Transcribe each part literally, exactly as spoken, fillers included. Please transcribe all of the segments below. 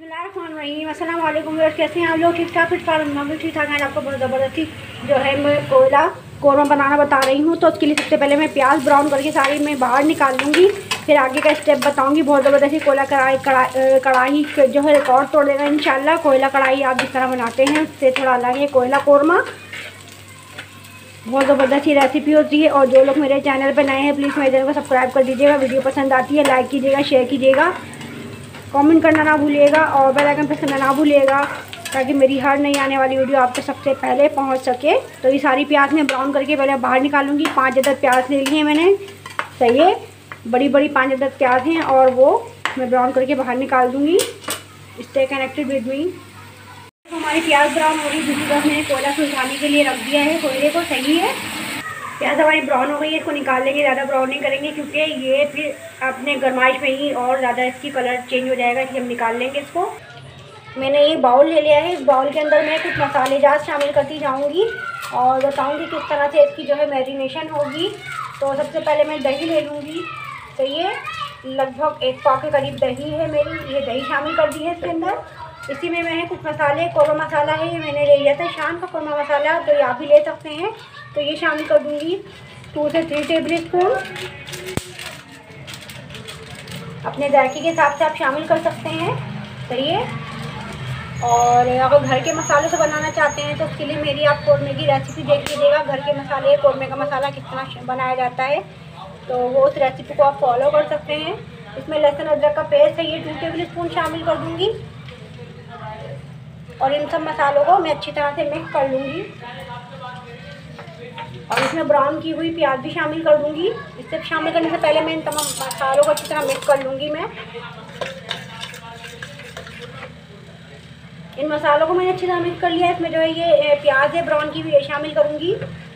बिस्मिल्लाहिर्रहमानिर्रहीम। अस्सलाम वालेकुम। कैसे हैं आप लोग? ठीक ठाक? फिट फाट हम भी ठीक ठाक हैं। आपको बहुत ज़बरदस्ती जो है मैं कोयला कोरमा बनाना बता रही हूँ। तो उसके लिए सबसे पहले मैं प्याज ब्राउन करके सारी मैं बाहर निकाल लूँगी, फिर आगे का स्टेप बताऊँगी। बहुत ज़बरदस्ती कोयला कढ़ाई कढ़ाई जो है रिकॉर्ड तोड़ देगा इंशाल्लाह। कोयला कढ़ाई आप जिस तरह बनाते हैं उससे थोड़ा अलग है कोयला कोरमा। बहुत ज़बरदस्त ही रेसिपी होती है। और जो लोग मेरे चैनल पर नए हैं प्लीज़ मेरे चैनल को सब्सक्राइब कर दीजिएगा। वीडियो पसंद आती है लाइक कीजिएगा, शेयर कीजिएगा, कमेंट करना ना भूलिएगा और बेल आइकन प्रेस करना ना भूलिएगा ताकि मेरी हर नई आने वाली वीडियो आप तक सबसे पहले पहुंच सके। तो ये सारी प्याज मैं ब्राउन करके पहले बाहर निकालूंगी। पाँच अदद प्याज ले लिए हैं मैंने, सही है, बड़ी बड़ी पाँच अदद प्याज हैं और वो मैं ब्राउन करके बाहर निकाल दूँगी। Stay connected with me. तो हमारी प्याज ब्राउन हो गई। दूसरी तरफ मैंने कोयला सुलझाने के लिए रख दिया है कोयले को, सही है। प्याज हमारी ब्राउन हो गई है, इसको निकाल लेंगे। ज़्यादा ब्राउन नहीं करेंगे क्योंकि ये फिर अपने गरमाइश में ही और ज़्यादा इसकी कलर चेंज हो जाएगा, इसलिए हम निकाल लेंगे इसको। मैंने ये बाउल ले लिया है। इस बाउल के अंदर मैं कुछ मसाले जात शामिल करती जाऊंगी और बताऊंगी किस तरह से इसकी जो है मैरिनेशन होगी। तो सबसे पहले मैं दही ले लूँगी। तो ये लगभग एक पाव के करीब दही है मेरी, ये दही शामिल कर दी है इसके अंदर। इसी में मैंने कुछ मसाले, कोरमा मसाला है ये मैंने ले लिया था शान का कोरमा मसाला, तो ये आप भी ले सकते हैं। तो ये शामिल कर दूंगी टू से थ्री टेबल स्पून। अपने जायके के हिसाब से आप शामिल कर सकते हैं, सही है। और अगर घर के मसालों से बनाना चाहते हैं तो उसके लिए मेरी आप कोरमे की रेसिपी देख लीजिएगा। घर के मसाले, कोरमे का मसाला कितना बनाया जाता है, तो वो उस रेसिपी को आप फॉलो कर सकते हैं। इसमें लहसुन अदरक का पेस्ट है, ये टू टेबल स्पून शामिल कर दूँगी। और इन सब मसालों को मैं अच्छी तरह से मिक्स कर लूँगी और इसमें ब्राउन की हुई प्याज भी शामिल कर दूँगी। इससे शामिल करने से पहले मैं इन तमाम मसालों को अच्छी तरह मिक्स कर लूँगी। मैं इन मसालों को मैंने अच्छी तरह मिक्स कर लिया। इसमें जो है ये प्याज है ब्राउन की हुई शामिल करूँगी।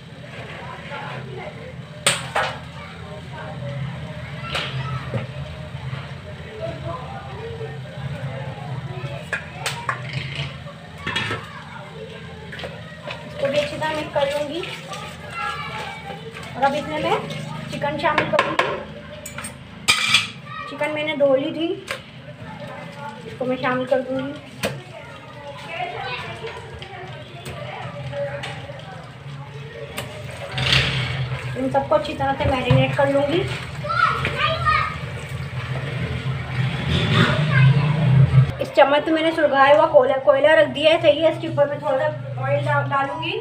इसको भी अच्छी तरह मिक्स कर लूँगी। और अब इसमें मैं चिकन शामिल करूँगी। चिकन मैंने धो ली थी, इसको मैं शामिल कर दूँगी। इन सबको अच्छी तरह से मैरिनेट कर लूँगी। इस चम्मच में मैंने सुलगाया हुआ कोयला कोयला रख दिया है, सही है। इसके ऊपर मैं थोड़ा सा ऑयल डालूँगी।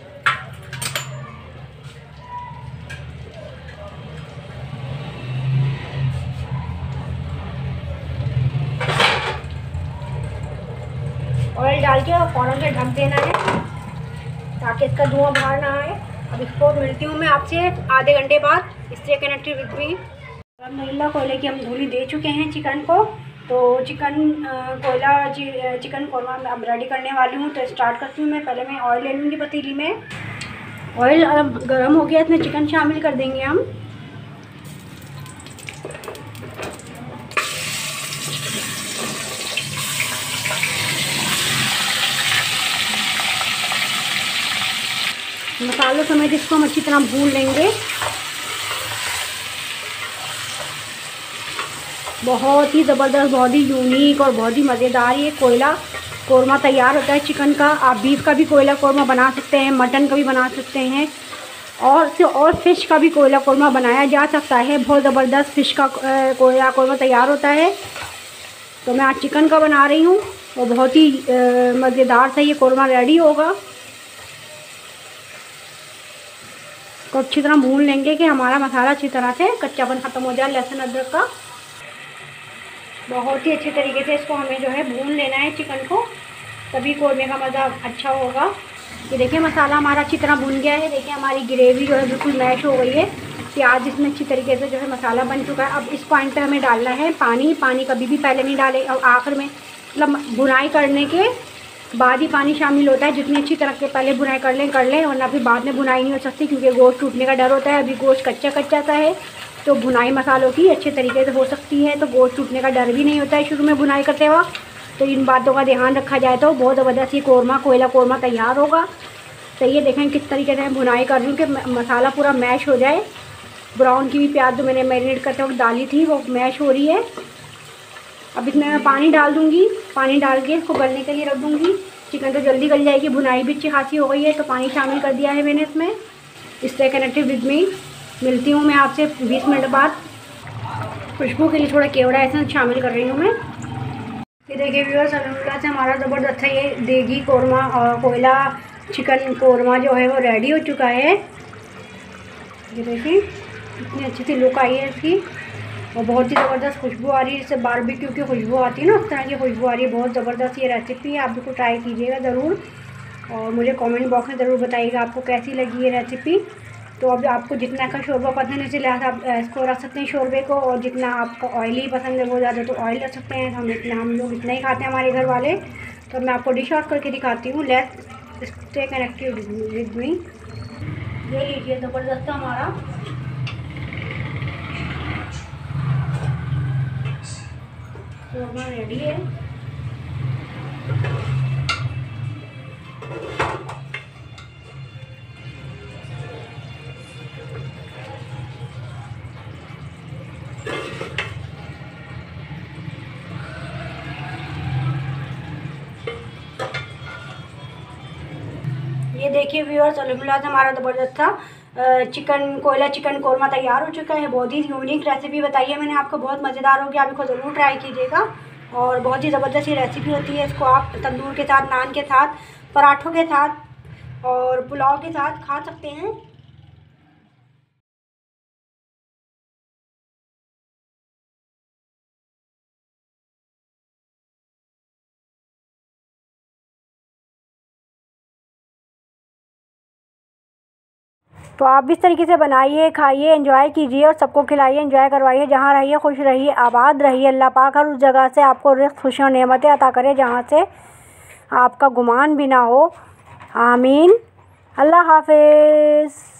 ऑयल डाल के और फ़ौरन से ढक देना है ताकि इसका धुआं बाहर ना आए। अब इसको मिलती हूँ मैं आपसे आधे घंटे बाद। Stay connected with me. अल्हम्दुलिल्लाह कोयले की हम धूली दे चुके हैं चिकन को। तो चिकन कोयला चिकन कोरमा मैं अब रेडी करने वाली हूँ। तो स्टार्ट करती हूँ मैं। पहले मैं ऑयल ले लूँगी पतीली में। ऑयल अब गर्म हो गया, इसमें चिकन शामिल कर देंगे हम। मसालों समेत इसको हम अच्छी तरह भून लेंगे। बहुत ही ज़बरदस्त, बहुत ही यूनिक और बहुत ही मज़ेदार ये कोयला कोरमा तैयार होता है चिकन का। आप बीफ का भी कोयला कोरमा बना सकते हैं, मटन का भी बना सकते हैं और से और फ़िश का भी कोयला कोरमा बनाया जा सकता है। बहुत ज़बरदस्त फ़िश का कोयला कोरमा तैयार होता है। तो मैं आज चिकन का बना रही हूँ और बहुत ही मज़ेदार सा ये कोरमा रेडी होगा। को अच्छी तरह भून लेंगे कि हमारा मसाला अच्छी तरह से कच्चापन ख़त्म हो जाए लहसुन अदरक का। बहुत ही अच्छे तरीके से इसको हमें जो है भून लेना है चिकन को, तभी कोरमे का मज़ा अच्छा होगा। ये देखिए मसाला हमारा अच्छी तरह भून गया है। देखिए हमारी ग्रेवी जो है बिल्कुल मैश हो गई है। प्याज इसमें अच्छी तरीके से जो है मसाला बन चुका है। अब इस पॉइंट पर हमें डालना है पानी। पानी कभी भी पहले नहीं डालें और आखिर में, मतलब भुनाई करने के बाद ही पानी शामिल होता है। जितनी अच्छी तरह के पहले बुनाई कर लें कर लें वरना फिर बाद में बुनाई नहीं हो सकती क्योंकि गोश्त टूटने का डर होता है। अभी गोश्त कच्चा कच्चा सा है तो बुनाई मसालों की अच्छे तरीके से हो सकती है, तो गोश्त टूटने का डर भी नहीं होता है शुरू में बुनाई करते वक्त। तो इन बातों का ध्यान रखा जाए तो बहुत ज़बरदस्त ये कोरमा कोयला कोरमा तैयार होगा। तो ये देखें किस तरीके से मैं बुनाई कर रही हूँ कि मसाला पूरा मैश हो जाए। ब्राउन की भी प्याज जो मैंने मैरिनेट करते वक्त डाली थी वो मैश हो रही है। अब इसमें मैं पानी डाल दूँगी, पानी डाल के इसको गलने के लिए रख दूँगी। चिकन तो जल्दी गल जाएगी, भुनाई भी अच्छी खासी हो गई है, तो पानी शामिल कर दिया है मैंने इसमें। Stay connected with me. मिलती हूँ मैं आपसे बीस मिनट बाद। खुशबू के लिए थोड़ा केवड़ा एसेंस शामिल कर रही हूँ मैं। ये देखिए व्यूअर्स, अल्हम्दुलिल्लाह से हमारा ज़बरदस्त है ये देगी कौरमा और कोयला चिकन कौरमा जो है वो रेडी हो चुका है। ये देखिए इतनी अच्छी सी लुक आई है इसकी और बहुत ही ज़बरदस्त खुशबू आ रही है। इससे बारबेक्यू की खुशबू आती है ना, उस तरह की खुशबू आ रही है। बहुत ज़बरदस्त ये रेसिपी है, आप इसको ट्राई कीजिएगा ज़रूर और मुझे कमेंट बॉक्स में ज़रूर बताइएगा आपको कैसी लगी ये रेसिपी। तो अब आपको जितना का शोरबा पसंद है, इसी लिहाज आप इसको रख सकते हैं शोरबे को, और जितना आपको ऑयली पसंद है वो ज़्यादा तो ऑयल रख सकते हैं। हम इतना हम लोग इतना ही खाते हैं हमारे घर वाले। तो मैं आपको डिश आउट करके दिखाती हूँ। Let's stay connected with me. ये लीजिए ज़बरदस्त हमारा शोरबा रेडी है। ये देखिए व्यूअर्स, अल्हम्दुलिल्लाह से हमारा ज़बरदस्त था चिकन कोयला चिकन कौरमा तैयार हो चुका है। बहुत ही यूनिक रेसिपी बताई है मैंने आपको, बहुत मज़ेदार होगी, आप इसको ज़रूर ट्राई कीजिएगा। और बहुत ही ज़बरदस्त ये रेसिपी होती है। इसको आप तंदूर के साथ, नान के साथ, पराठों के साथ और पुलाव के साथ खा सकते हैं। तो आप भी इस तरीके से बनाइए, खाइए, एंजॉय कीजिए और सबको खिलाइए, एंजॉय करवाइए। जहाँ रहिए खुश रहिए, आबाद रहिए। अल्लाह पाक हर उस जगह से आपको रिज़्क़, खुशियाँ और नेमतें अता करे जहाँ से आपका गुमान भी ना हो। आमीन। अल्लाह हाफ़िज़।